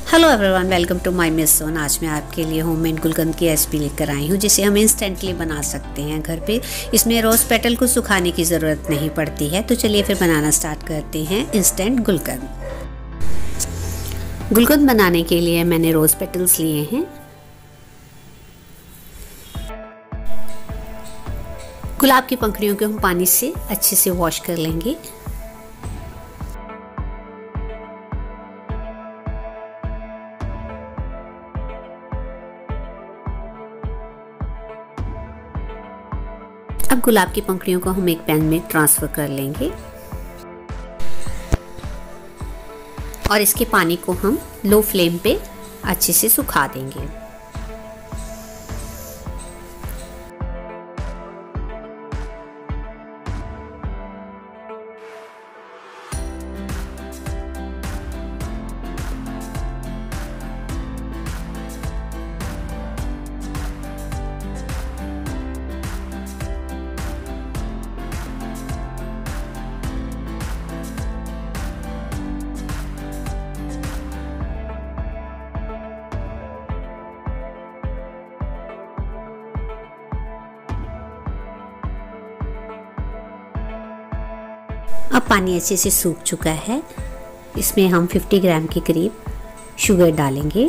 Hello everyone, welcome to my miss zone. आज मैं आपके लिए होममेड गुलकंद की रेसिपी लेकर आई हूँ, जिसे हम इंस्टेंटली बना सकते हैं घर पे। इसमें रोज़ पेटल को सुखाने की ज़रूरत नहीं पड़ती है। तो चलिए फिर बनाना स्टार्ट करते हैं इंस्टेंट गुलकंद। गुलकंद बनाने के लिए मैंने रोज़ पेटल्स लिए हैं। गुलाब की पंखुड़ियों को हम पानी से अच्छे से वॉश कर लेंगे। अब गुलाब की पंखुड़ियों को हम एक पैन में ट्रांसफ़र कर लेंगे और इसके पानी को हम लो फ्लेम पे अच्छे से सुखा देंगे। अब पानी अच्छे से सूख चुका है। इसमें हम 50 ग्राम के करीब शुगर डालेंगे।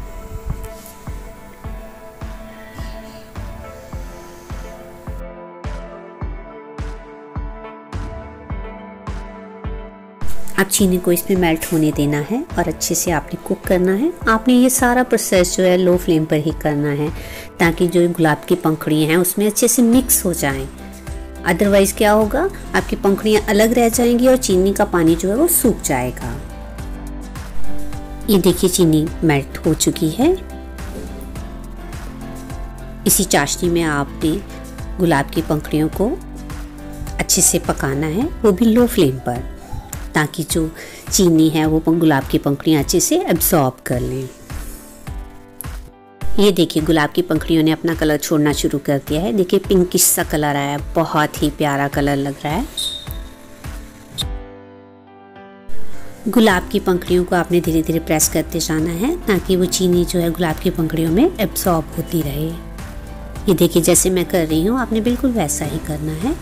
अब चीनी को इसमें मेल्ट होने देना है और अच्छे से आपने कुक करना है। आपने ये सारा प्रोसेस जो है लो फ्लेम पर ही करना है, ताकि जो गुलाब की पंखुड़ियाँ हैं उसमें अच्छे से मिक्स हो जाएं। अदरवाइज क्या होगा, आपकी पंखुड़ियाँ अलग रह जाएंगी और चीनी का पानी जो है वो सूख जाएगा। ये देखिए चीनी मेल्ट हो चुकी है। इसी चाशनी में आपने गुलाब की पंखुड़ियों को अच्छे से पकाना है, वो भी लो फ्लेम पर, ताकि जो चीनी है वो गुलाब की पंखुड़ियाँ अच्छे से एब्जॉर्ब कर लें। ये देखिए गुलाब की पंखुड़ियों ने अपना कलर छोड़ना शुरू कर दिया है। देखिए पिंकिश सा कलर आया, बहुत ही प्यारा कलर लग रहा है। गुलाब की पंखुड़ियों को आपने धीरे धीरे प्रेस करते जाना है, ताकि वो चीनी जो है गुलाब की पंखुड़ियों में एब्जॉर्ब होती रहे। ये देखिए जैसे मैं कर रही हूँ, आपने बिल्कुल वैसा ही करना है।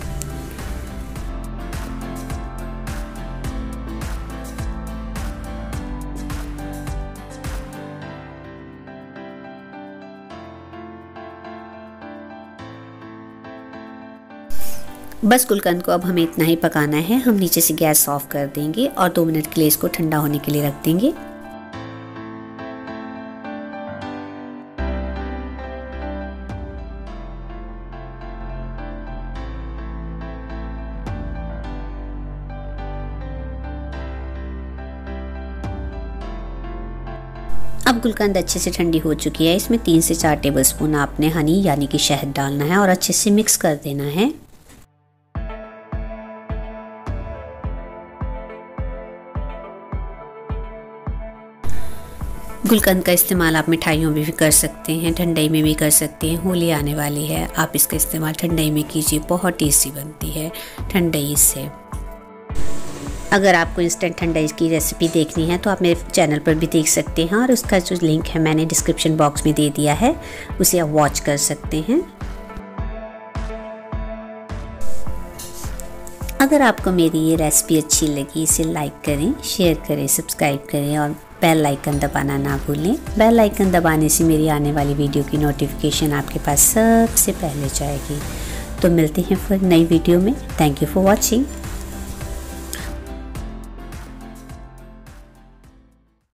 बस गुलकंद को अब हमें इतना ही पकाना है। हम नीचे से गैस ऑफ कर देंगे और 2 मिनट के लिए इसको ठंडा होने के लिए रख देंगे। अब गुलकंद अच्छे से ठंडी हो चुकी है। इसमें 3 से 4 टेबलस्पून आपने हनी यानी कि शहद डालना है और अच्छे से मिक्स कर देना है। गुलकंद का इस्तेमाल आप मिठाइयों में भी कर सकते हैं, ठंडाई में भी कर सकते हैं। होली आने वाली है, आप इसका इस्तेमाल ठंडाई में कीजिए, बहुत टेस्टी बनती है ठंडाई से। अगर आपको इंस्टेंट ठंडाई की रेसिपी देखनी है तो आप मेरे चैनल पर भी देख सकते हैं, और उसका जो लिंक है मैंने डिस्क्रिप्शन बॉक्स में दे दिया है, उसे आप वॉच कर सकते हैं। अगर आपको मेरी ये रेसिपी अच्छी लगी, इसे लाइक करें, शेयर करें, सब्सक्राइब करें और बेल आइकन दबाना ना भूलें। बेल आइकन दबाने से मेरी आने वाली वीडियो की नोटिफिकेशन आपके पास सबसे पहले जाएगी। तो मिलते हैं फिर नई वीडियो में। Thank you for watching.